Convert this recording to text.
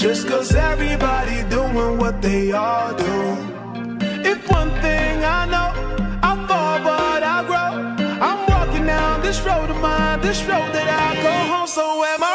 just cause everybody doing what they all do. If one thing I know, I fall but I grow. I'm walking down this road of mine, this road that I go home. So am I